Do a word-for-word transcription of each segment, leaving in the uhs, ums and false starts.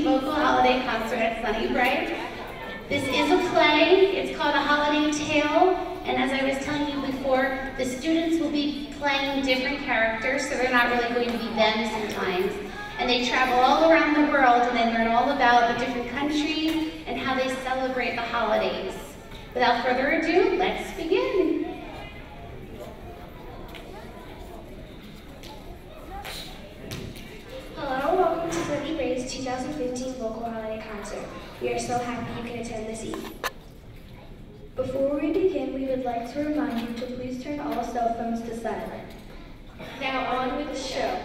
vocal holiday concert at Sunnybrook. This is a play. It's called A Holiday Tale, and as I was telling you before, the students will be playing different characters, so they're not really going to be them sometimes. And they travel all around the world and they learn all about the different countries and how they celebrate the holidays. Without further ado, let's begin. Hello, welcome to Sunnybrook's two thousand fifteen Vocal Holiday Concert. We are so happy you can attend this evening. Before we begin, we would like to remind you to please turn all cell phones to silent. Now on with the show.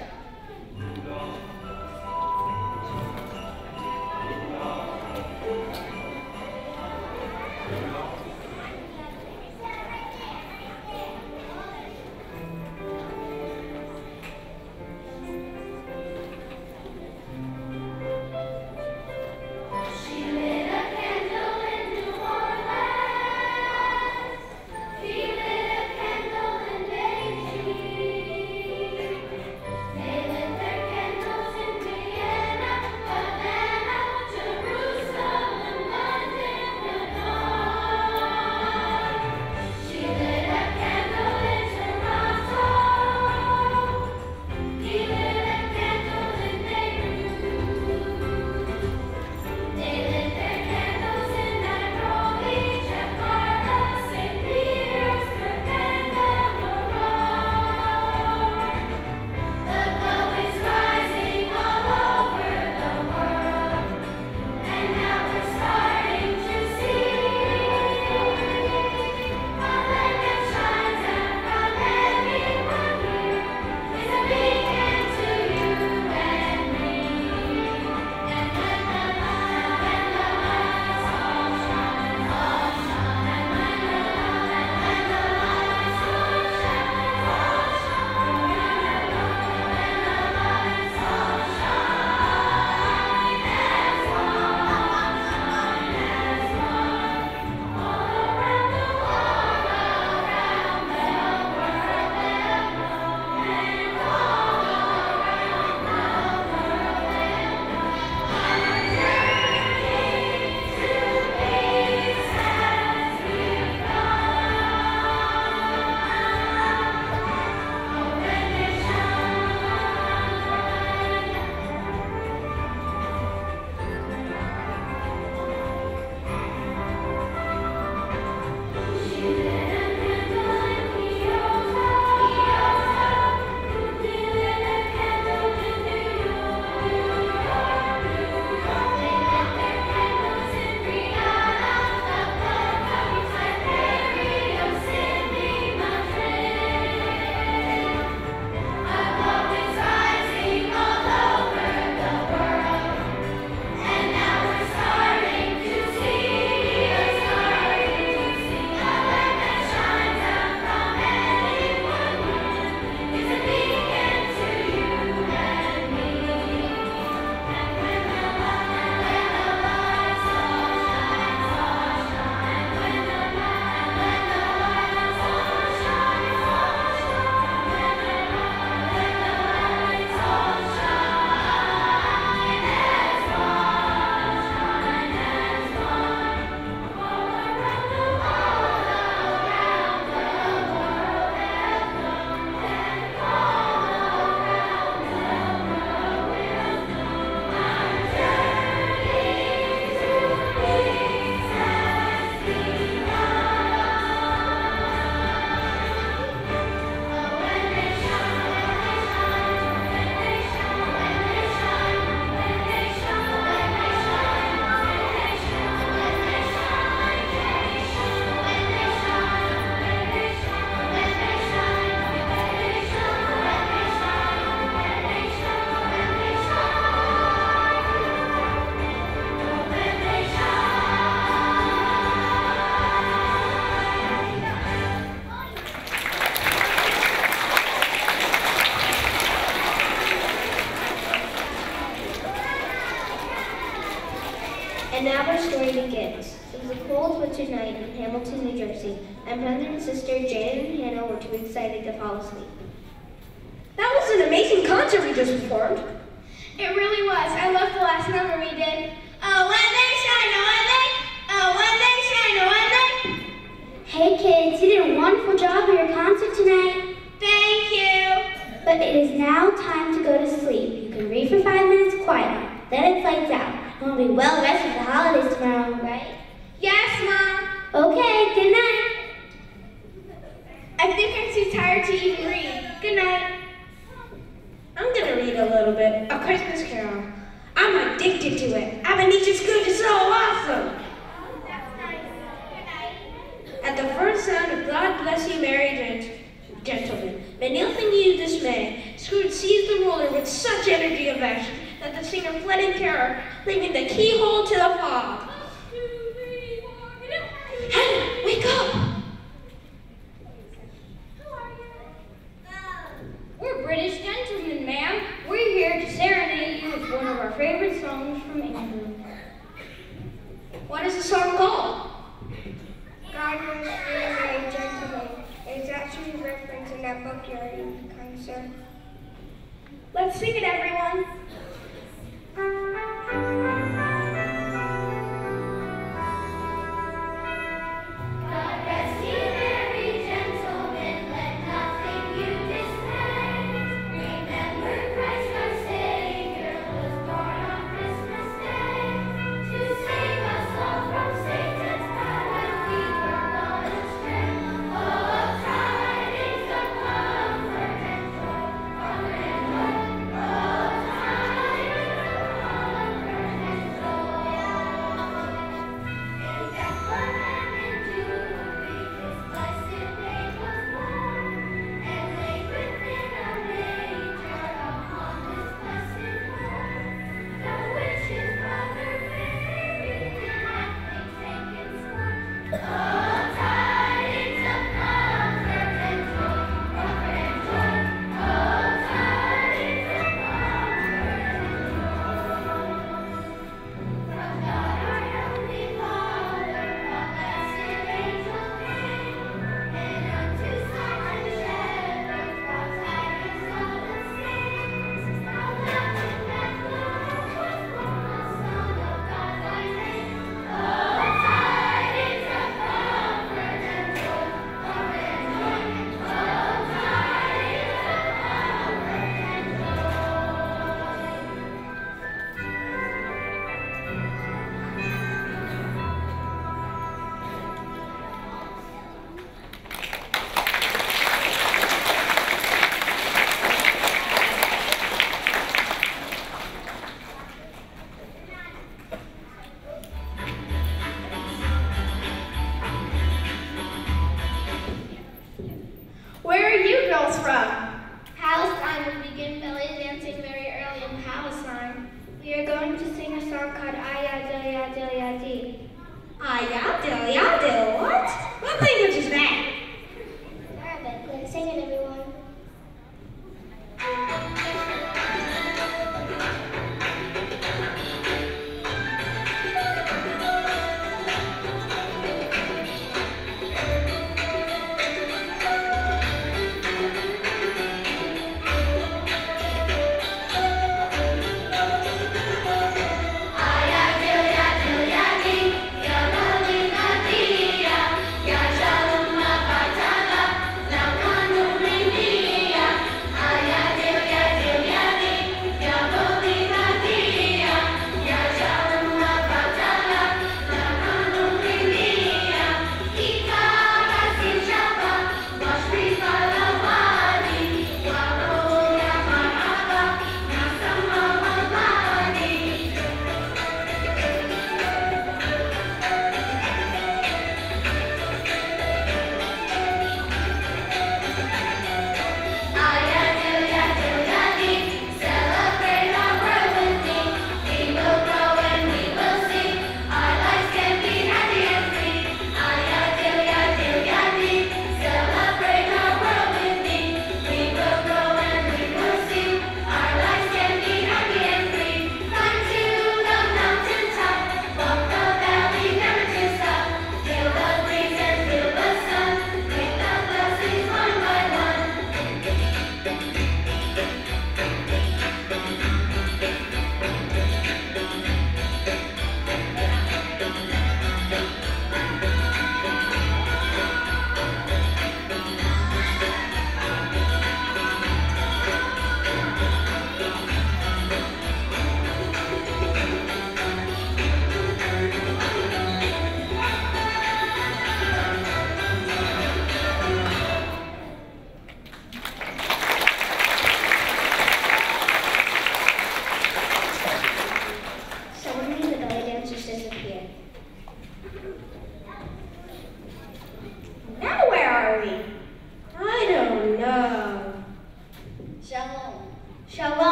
And now our story begins. It was a cold winter night in Hamilton, New Jersey, and brother and sister Jaden and Hannah were too excited to fall asleep. That was an amazing concert we just performed. It really was. I loved the last number we did. Oh, when they shine, oh, when they, oh, when they shine, oh, when they. Hey kids, you did a wonderful job at your concert tonight. Thank you. But it is now time to go to sleep. You can read for five minutes quietly. Then it's lights out. And we'll be well rested for the holidays tomorrow, right? Yes, Mom. Okay, good night. I think I'm too tired to even read. Good night. I'm gonna read a little bit. A Christmas Carol. I'm addicted to it. Ebenezer Scrooge is so awesome. That's nice. Good night. At the first sound of God Bless You, Merry Gent- Gentlemen, may nothing you dismay. Scrooge seized the ruler with such energy of action that the singer fled in terror, leaving the keyhole to the fog. Hannah, wake up! We're British gentlemen, ma'am. We're here to serenade you with one of our favorite songs from England. What is the song called? God was a very gentleman. It's actually referenced in that book you're reading, kind sir. Let's sing it, everyone. Ay, ay, ay, ay, ay, ay, ay, ay, ay, ay, ay,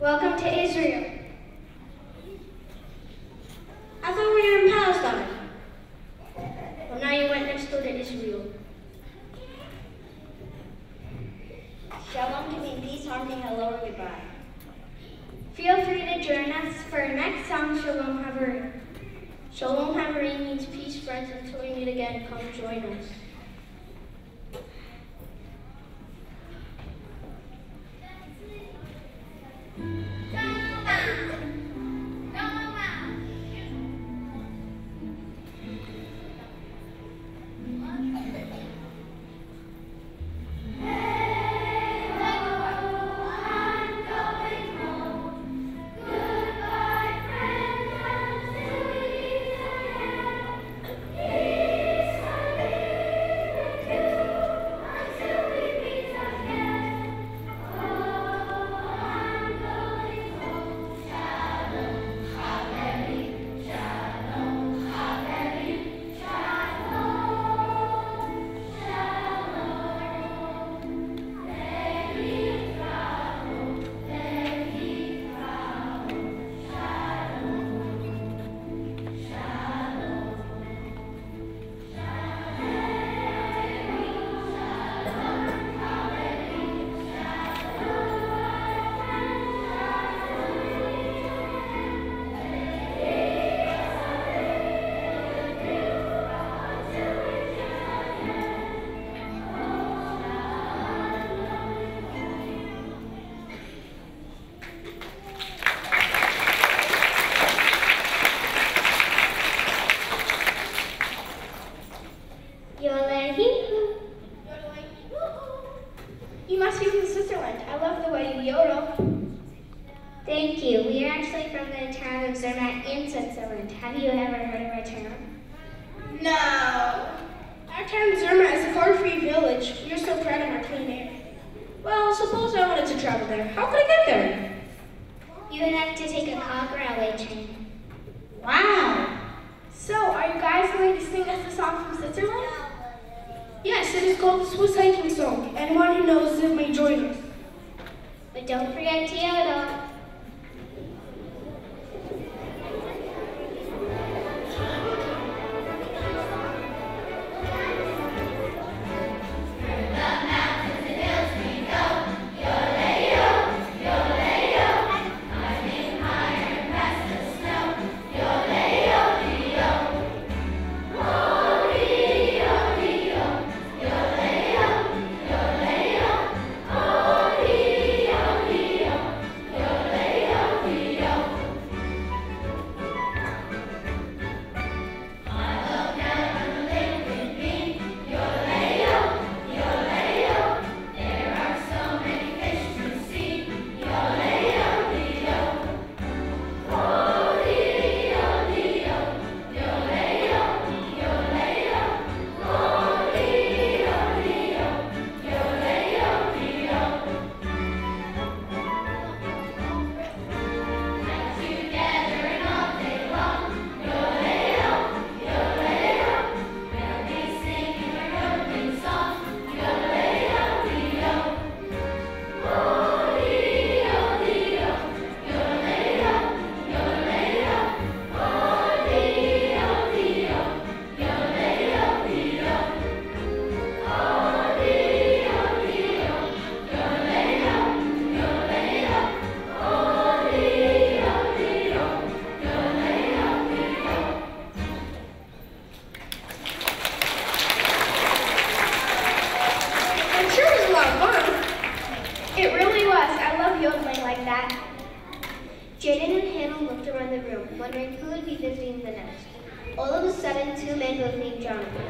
Welcome to Israel. I thought we were in Palestine. Well, now you went next door to Israel. Shalom can mean peace, harmony, hello, or goodbye. Feel free to join us for our next song, Shalom Havarim. Shalom Havarim means peace, friends. Until we meet again, come join us. You must be from Switzerland. I love the way you yodel. Thank you. We are actually from the town of Zermatt in Switzerland. Have you ever heard of our town? No. Our town Zermatt is a car-free village. We are so proud of our clean air. Well, suppose I wanted to travel there. How could I get there? You would have to take a cog railway train. Wow. So, are you guys going to sing us a song from Switzerland? Yes, it is called the Swiss Hiking Song. Anyone who knows it may join us. But don't forget to yodel. Jaden and Hannah looked around the room, wondering who would be visiting the next. All of a sudden, two men both named Jonathan.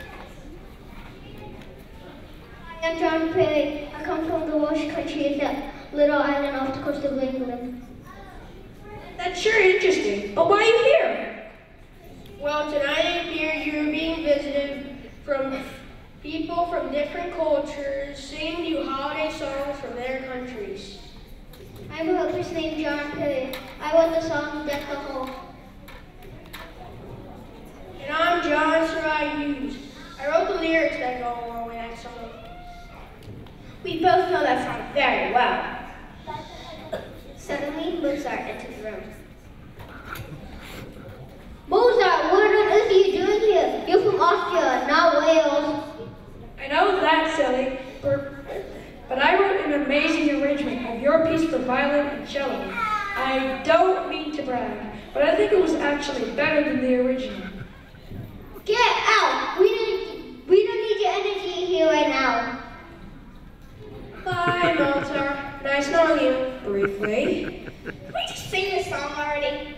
I am John Paley. I come from the Welsh country of the little island off the coast of England. That's sure interesting. But why are you here? Well, tonight I'm here. You're being visited from people from different cultures, singing you holiday songs from their countries. I'm a hopeless named John Paley. I wrote the song Deck the Hall. And I'm John Sarai Hughes. I wrote the lyrics that go along with that song. We both know that song very well. Suddenly, welcoming Mozart into the room. Mozart, what on earth are you doing here? You're from Austria, not Wales. I know that, silly, but I wrote an amazing arrangement of your piece for violin and cello. I don't mean to brag, but I think it was actually better than the original. Get out! We don't, we don't need your energy here right now. Bye, Mozart. Nice knowing you, briefly. Can we just sing this song already?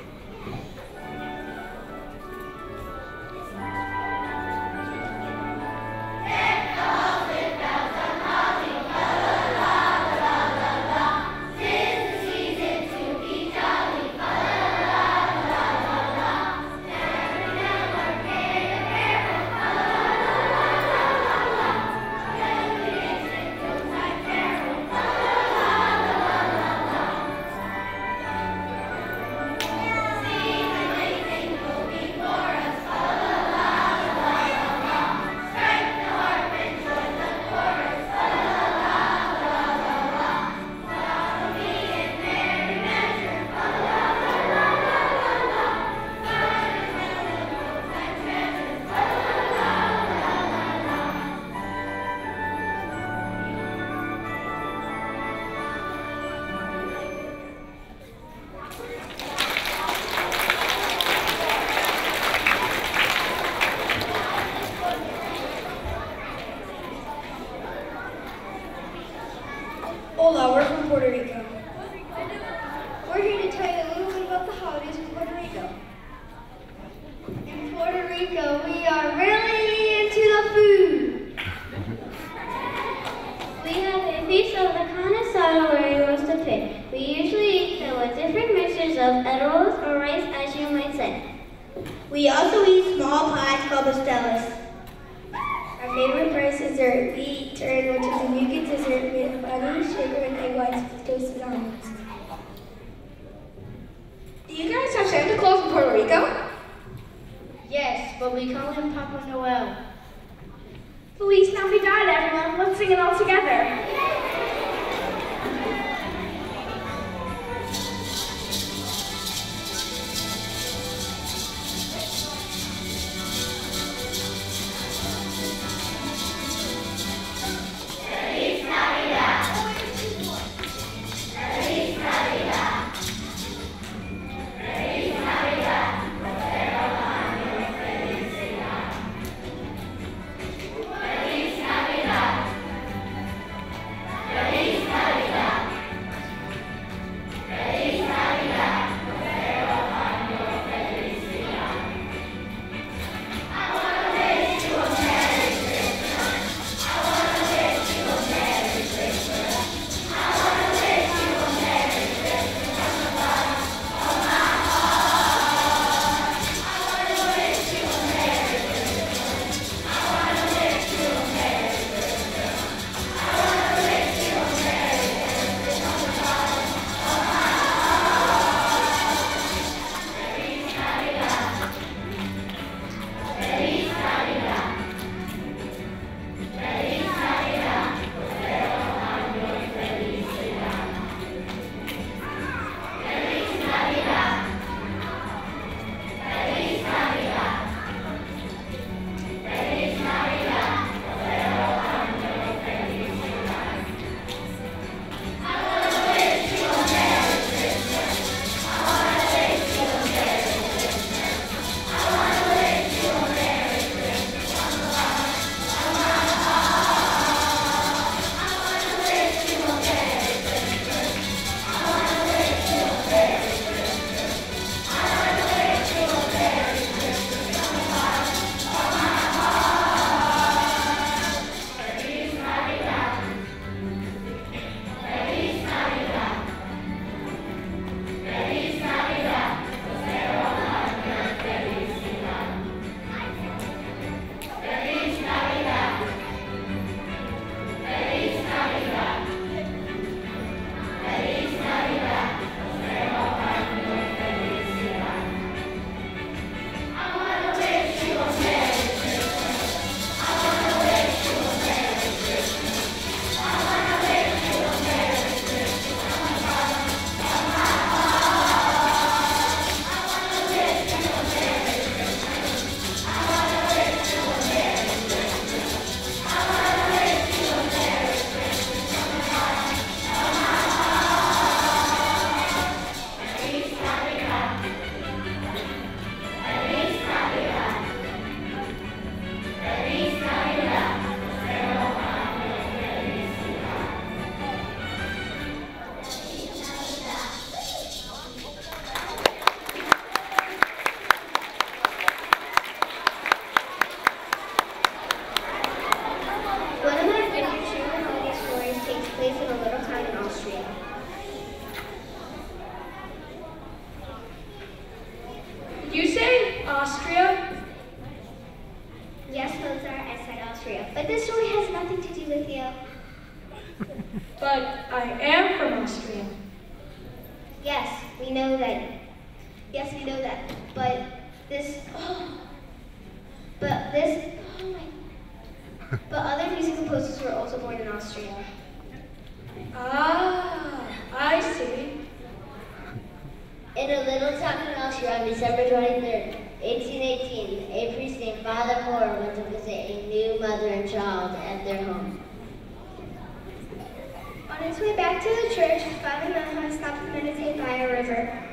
Hola, we're from Puerto Rico. We're here to tell you a little bit about the holidays in Puerto Rico. In Puerto Rico, we are really into the food. We have a feast of the carne asada where we roast a pig. We usually eat them with different mixtures of edibles or rice, as you might say. We also eat small pies called pasteles. Our favorite rice dessert, we eat turn, which is a vegan dessert made of honey, sugar, and egg whites with toasted almonds. Do you guys have Santa Claus in Puerto Rico? Yes, but we call him Papa Noel. Feliz Navidad, everyone. Let's sing it all together. you say Austria? Yes, Mozart, I said Austria. But this story has nothing to do with you. But I am from Austria. Yes, we know that. Yes, we know that. But this, oh, but this, oh my, but other music composers were also born in Austria. Ah, I see. In a little town in Austria on December twenty-third, eighteen eighteen, a priest named Father Moore went to visit a new mother and child at their home. On his way back to the church, Father Melchior stopped to meditate by a river.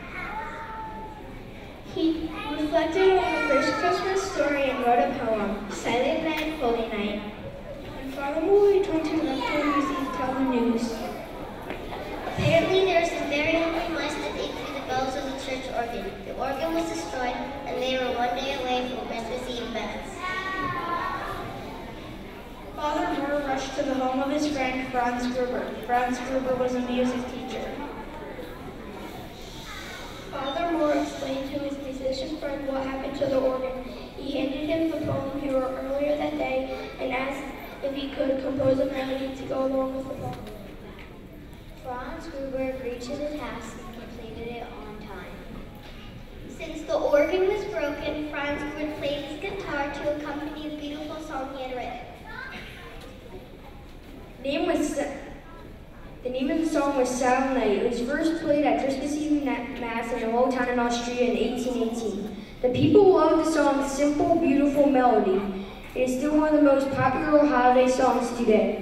He reflected on the first Christmas story and wrote a poem, Silent Night, Holy Night. When Father Moore returned to Leftover to tell the news. Apparently there were some very hungry mice that ate through the bells of the church organ. The organ was destroyed, and they were one day away from Christmas Eve Mass. Father Moore rushed to the home of his friend Franz Gruber. Franz Gruber was a music teacher. Father Moore explained to his musician friend what happened to the organ. He handed him the poem he wrote earlier that day and asked if he could compose a melody to go along with the poem. Franz Gruber agreed to the task and completed it on time. Since the organ was broken, Franz would play his guitar to accompany the beautiful song he had written. Name was the name of the song was Silent Night. It was first played at Christmas Eve Mass in a little town in Austria in eighteen eighteen. The people loved the song's simple, beautiful melody. It is still one of the most popular holiday songs today.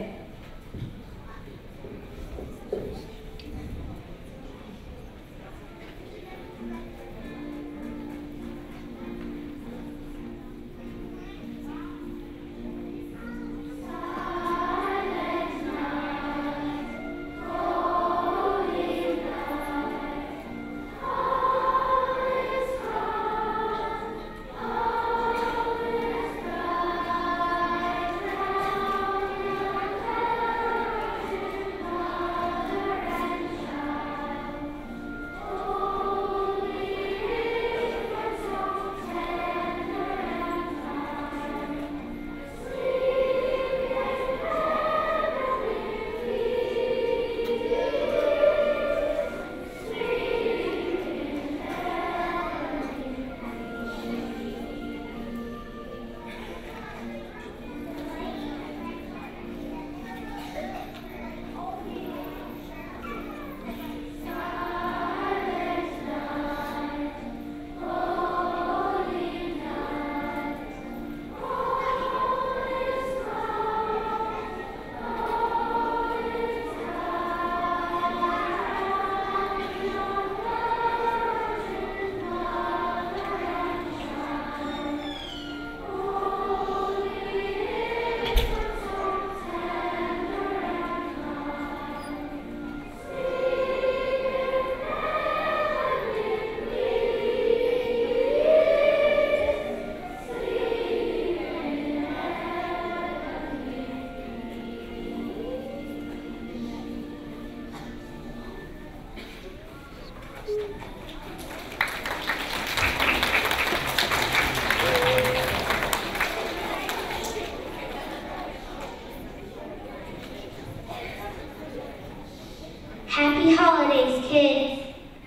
Happy holidays, kids!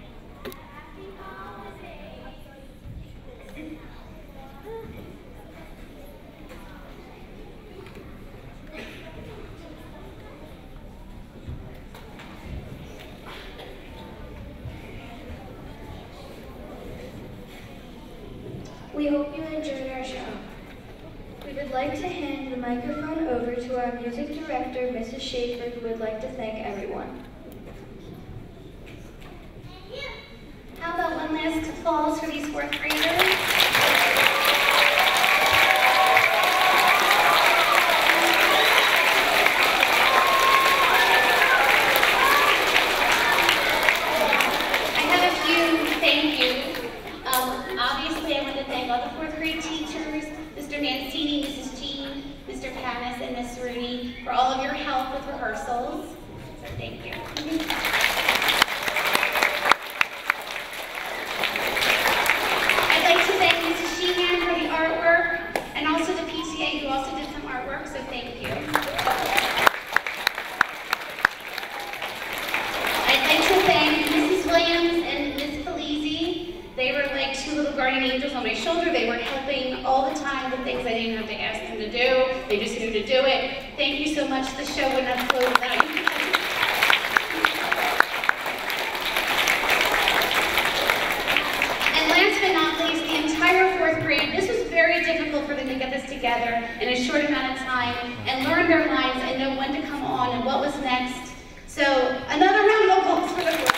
We hope you enjoyed our show. We would like to hand the microphone over to our music director, Missus Schaefer, who would like to thank everyone. How about one last applause for these fourth graders? I have a few thank yous. Um, obviously, I want to thank all the fourth grade teachers, Mister Mancini, Missus Jean, Mister Panis, and Miss Rooney for all of your help with rehearsals. So thank you. I'd like to guardian angels on my shoulder. They were helping all the time with things I didn't have to ask them to do. They just knew to do it. Thank you so much. The show would not flow without you. And last but not least, the entire fourth grade. This was very difficult for them to get this together in a short amount of time and learn their lines and know when to come on and what was next. So another round of applause for the